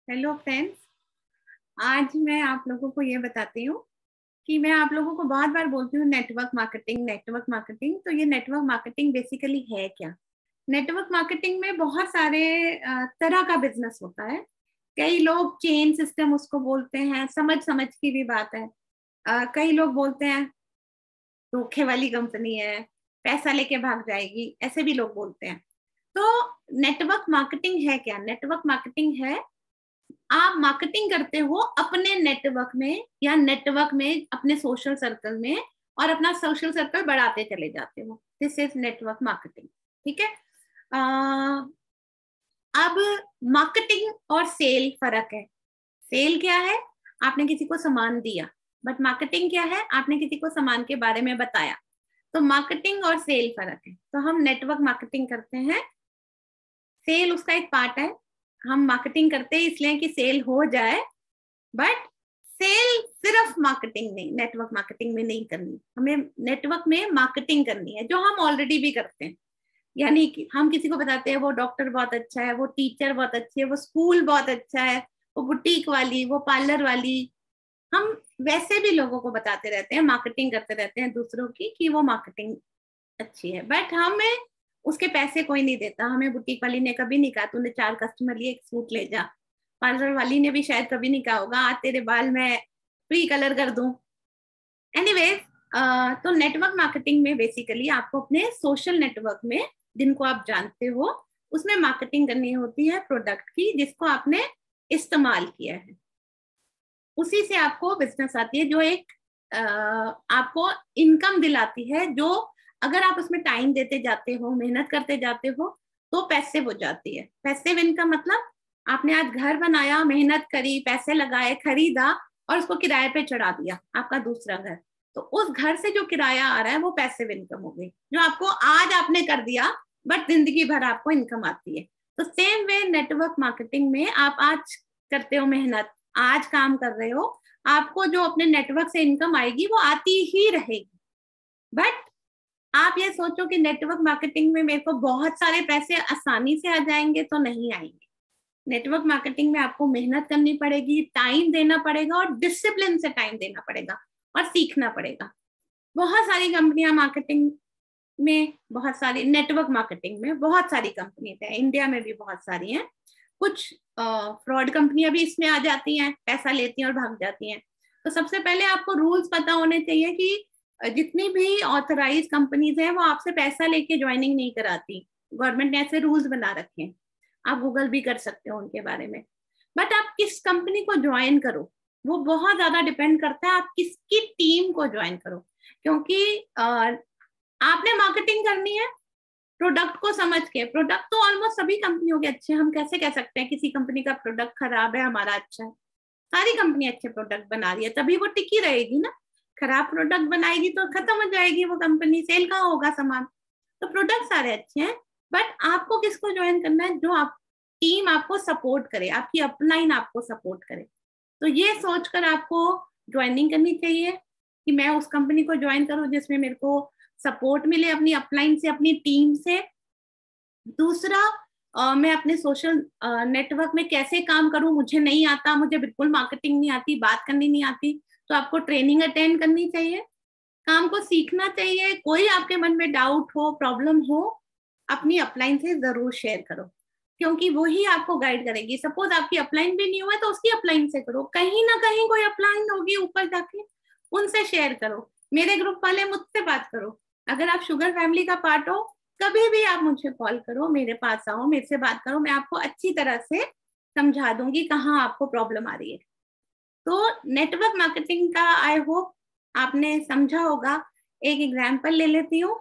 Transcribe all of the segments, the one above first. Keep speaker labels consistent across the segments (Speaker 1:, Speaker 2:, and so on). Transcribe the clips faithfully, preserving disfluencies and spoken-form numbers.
Speaker 1: Hello friends, आज मैं आप लोगों को ये बताती हूँ कि मैं आप लोगों को बहुत बार बोलती हूँ नेटवर्क मार्केटिंग नेटवर्क मार्केटिंग। तो ये नेटवर्क मार्केटिंग बेसिकली है क्या? नेटवर्क मार्केटिंग में बहुत सारे अ, तरह का बिजनेस होता है। कई लोग चेन सिस्टम उसको बोलते हैं, समझ समझ की भी बात है। अ, कई लोग बोलते हैं धोखे वाली कंपनी है, पैसा लेके भाग जाएगी, ऐसे भी लोग बोलते हैं। तो नेटवर्क मार्केटिंग है क्या? नेटवर्क मार्केटिंग है आप मार्केटिंग करते हो अपने नेटवर्क में या नेटवर्क में अपने सोशल सर्कल में, और अपना सोशल सर्कल बढ़ाते चले जाते हो। This is network marketing. ठीक है। अ, अब मार्केटिंग और सेल फर्क है। सेल क्या है? आपने किसी को सामान दिया। बट मार्केटिंग क्या है? आपने किसी को सामान के बारे में बताया। तो मार्केटिंग और सेल फर्क है। तो हम नेटवर्क मार्केटिंग करते हैं, सेल उसका एक पार्ट है। हम मार्केटिंग करते हैं इसलिए कि सेल हो जाए, बट सेल सिर्फ मार्केटिंग नहीं, नेटवर्क मार्केटिंग में नहीं करनी। हमें नेटवर्क में मार्केटिंग करनी है जो हम ऑलरेडी भी करते हैं। यानी कि हम किसी को बताते हैं वो डॉक्टर बहुत अच्छा है, वो टीचर बहुत अच्छी है, वो स्कूल बहुत अच्छा है, वो बुटीक वाली, वो पार्लर वाली। हम वैसे भी लोगों को बताते रहते हैं, मार्केटिंग करते रहते हैं दूसरों की कि वो मार्केटिंग अच्छी है। बट हमें उसके पैसे कोई नहीं देता। हमें बुटीक वाली ने कभी नहीं कहा तूने चार कस्टमर लिए एक सूट ले जा। पार्लर वाली ने भी शायद कभी नहीं कहा होगा आज तेरे बाल मैं फ्री कलर कर दूं। एनीवेज, तो नेटवर्क मार्केटिंग में बेसिकली आपको अपने सोशल नेटवर्क में जिनको आप जानते हो उसमें मार्केटिंग करनी होती है प्रोडक्ट की जिसको आपने इस्तेमाल किया है। उसी से आपको बिजनेस आती है जो एक आ, आपको इनकम दिलाती है, जो अगर आप उसमें टाइम देते जाते हो, मेहनत करते जाते हो, तो पैसिव हो जाती है। पैसिव इनकम मतलब आपने आज घर बनाया, मेहनत करी, पैसे लगाए, खरीदा और उसको किराए पे चढ़ा दिया, आपका दूसरा घर। तो उस घर से जो किराया आ रहा है वो पैसिव इनकम हो गई, जो आपको आज आपने कर दिया बट जिंदगी भर आपको इनकम आती है। तो सेम वे नेटवर्क मार्केटिंग में आप आज करते हो मेहनत, आज काम कर रहे हो, आपको जो अपने नेटवर्क से इनकम आएगी वो आती ही रहेगी। बट आप ये सोचो कि नेटवर्क मार्केटिंग में मेरे को बहुत सारे पैसे आसानी से आ जाएंगे, तो नहीं आएंगे। नेटवर्क मार्केटिंग में आपको मेहनत करनी पड़ेगी, टाइम देना पड़ेगा और डिसिप्लिन से टाइम देना पड़ेगा और सीखना पड़ेगा। बहुत सारी कंपनियां मार्केटिंग में, बहुत सारी नेटवर्क मार्केटिंग में बहुत सारी कंपनी है, इंडिया में भी बहुत सारी हैं। कुछ फ्रॉड कंपनियां भी इसमें आ जाती हैं, पैसा लेती हैं और भाग जाती हैं। तो सबसे पहले आपको रूल्स पता होने चाहिए कि जितनी भी ऑथराइज कंपनीज हैं वो आपसे पैसा लेके ज्वाइनिंग नहीं कराती। गवर्नमेंट ने ऐसे रूल्स बना रखे हैं, आप गूगल भी कर सकते हो उनके बारे में। बट आप किस कंपनी को ज्वाइन करो वो बहुत ज्यादा डिपेंड करता है, आप किसकी टीम को ज्वाइन करो। क्योंकि आपने मार्केटिंग करनी है प्रोडक्ट को समझ के। प्रोडक्ट तो ऑलमोस्ट सभी कंपनियों के अच्छे हैं, हम कैसे कह सकते हैं किसी कंपनी का प्रोडक्ट खराब है हमारा अच्छा है? सारी कंपनी अच्छे प्रोडक्ट बना रही है तभी वो टिकी रहेगी ना। खराब प्रोडक्ट बनाएगी तो खत्म हो जाएगी वो कंपनी, सेल कहाँ होगा सामान। तो प्रोडक्ट सारे अच्छे हैं, बट आपको किसको ज्वाइन करना है? जो आप टीम आपको सपोर्ट करे, आपकी अपलाइन आपको सपोर्ट करे। तो ये सोचकर आपको ज्वाइनिंग करनी चाहिए कि मैं उस कंपनी को ज्वाइन करूं जिसमें मेरे को सपोर्ट मिले अपनी अपलाइन से, अपनी टीम से। दूसरा, uh, मैं अपने सोशल नेटवर्क में कैसे काम करूं, मुझे नहीं आता, मुझे बिल्कुल मार्केटिंग नहीं आती, बात करनी नहीं आती, तो आपको ट्रेनिंग अटेंड करनी चाहिए, काम को सीखना चाहिए। कोई आपके मन में डाउट हो, प्रॉब्लम हो, अपनी अपलाइन से जरूर शेयर करो, क्योंकि वो ही आपको गाइड करेगी। सपोज आपकी अपलाइन भी नहीं हुआ तो उसकी अपलाइन से करो, कहीं ना कहीं कोई अपलाइन होगी ऊपर जाके, उनसे शेयर करो। मेरे ग्रुप वाले मुझसे बात करो। अगर आप शुगर फैमिली का पार्ट हो, कभी भी आप मुझे कॉल करो, मेरे पास आओ, मेरे से बात करो, मैं आपको अच्छी तरह से समझा दूंगी कहाँ आपको प्रॉब्लम आ रही है। तो नेटवर्क मार्केटिंग का आई होप आपने समझा होगा। एक एग्जाम्पल ले लेती हूँ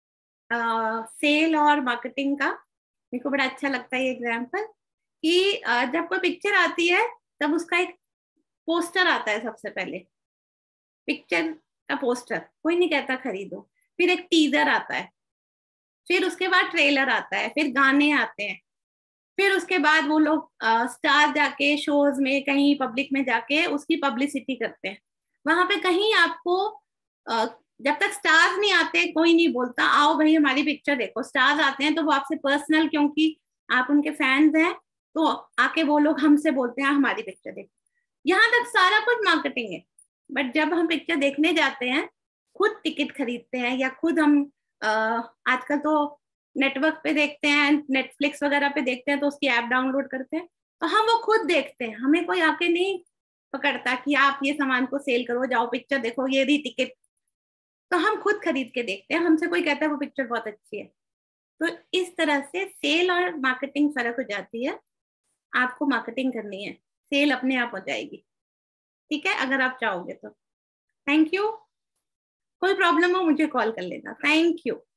Speaker 1: सेल और मार्केटिंग का। मेरे को बड़ा अच्छा लगता है ये एग्जाम्पल कि uh, जब कोई पिक्चर आती है तब उसका एक पोस्टर आता है। सबसे पहले पिक्चर का पोस्टर कोई नहीं कहता खरीदो, फिर एक टीजर आता है, फिर उसके बाद ट्रेलर आता है, फिर गाने आते हैं, फिर उसके बाद वो लोग स्टार जाके शोज में कहीं पब्लिक में जाके उसकी पब्लिसिटी करते हैं। वहां पे कहीं आपको आ, जब तक स्टार्स नहीं आते कोई नहीं बोलता आओ भाई हमारी पिक्चर देखो। स्टार्स आते हैं तो वो आपसे पर्सनल, क्योंकि आप उनके फैंस हैं, तो आके वो लोग हमसे बोलते हैं हमारी पिक्चर देखो। यहाँ तक सारा कुछ मार्केटिंग है, बट जब हम पिक्चर देखने जाते हैं, खुद टिकट खरीदते हैं या खुद हम आ, आजकल तो नेटवर्क पे देखते हैं, नेटफ्लिक्स वगैरह पे देखते हैं तो उसकी ऐप डाउनलोड करते हैं, तो हम वो खुद देखते हैं, हमें कोई आके नहीं पकड़ता कि आप ये सामान को सेल करो, जाओ पिक्चर देखो, ये रही टिकट। तो हम खुद खरीद के देखते हैं, हमसे कोई कहता है वो पिक्चर बहुत अच्छी है। तो इस तरह से सेल और मार्केटिंग फर्क हो जाती है। आपको मार्केटिंग करनी है, सेल अपने आप हो जाएगी। ठीक है, अगर आप चाहोगे तो। Thank you. कोई प्रॉब्लम हो मुझे कॉल कर लेना। Thank you.